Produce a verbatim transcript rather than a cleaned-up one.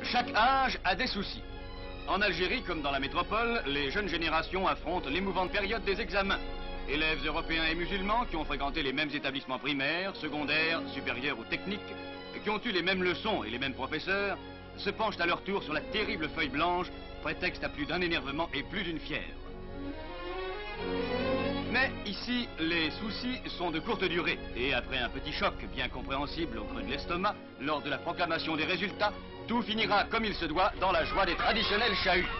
Chaque âge a des soucis. En Algérie, comme dans la métropole, les jeunes générations affrontent l'émouvante période des examens. Élèves européens et musulmans qui ont fréquenté les mêmes établissements primaires, secondaires, supérieurs ou techniques, et qui ont eu les mêmes leçons et les mêmes professeurs, se penchent à leur tour sur la terrible feuille blanche, prétexte à plus d'un énervement et plus d'une fièvre. Mais ici, les soucis sont de courte durée. Et après un petit choc bien compréhensible au creux de l'estomac, lors de la proclamation des résultats, tout finira comme il se doit dans la joie des traditionnels chahuts.